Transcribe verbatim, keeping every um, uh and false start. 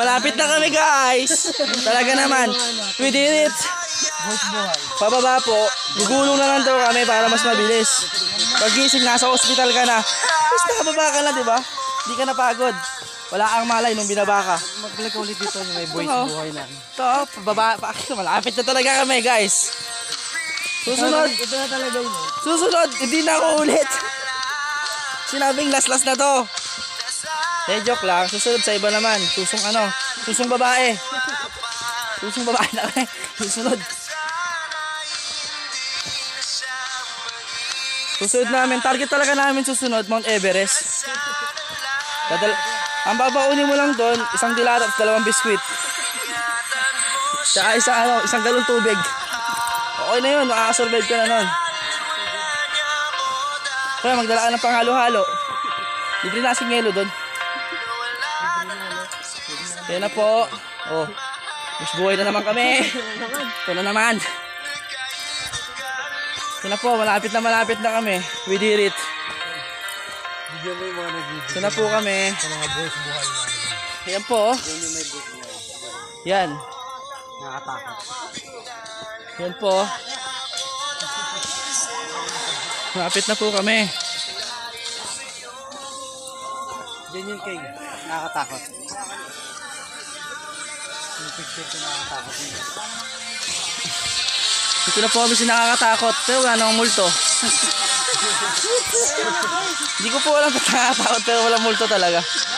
Malapit na kami guys. Talaga naman. We did it. Pababa po. Gugulong na lang daw kami para mas mabilis. Pagising nasa ospital ka na. Basta nakababa ka na, di ba? Hindi ka napagod. Wala ang malay nung binaba ka. Magbalik ulit dito yung may boys Oo. buhay na. Ito, pababa. Pa, malapit na talaga kami guys. Susunod. Ito na talaga yun. Susunod. Hindi na ako ulit. Sinabing last-last na to. Eh, joke lang. Susunod sa iba naman. Susong ano? Susong babae. Susong babae na kami. Susunod. Susunod namin. Target talaga namin susunod. Mount Everest. Dadal ang babaunin mo lang doon, isang dilata at dalawang biskwit. Tsaka isang, ano, isang galong tubig. Okay na yun. Makakasurvive ka na nun. Kaya magdala ka ng panghalo-halo. Libre na kasing yelo doon. Yan na po. Oh, mas buhay na naman kami. Ito na naman. Ito na po, malapit na malapit na kami. We did it. Bigyan mo yung mga nag-video. Ito na po kami. Sa mga boys buhay na. Yan po. Yan yung may boys buhay. Yan. Nakakatakot. Yan po. Malapit na po kami. Yan yung king. Nakakatakot. Yung picture ko nakakatakot. Dito na po kami si nakakatakot. Pero wala namang multo. Hindi ko po alam kung nakakatakot pero walang multo talaga.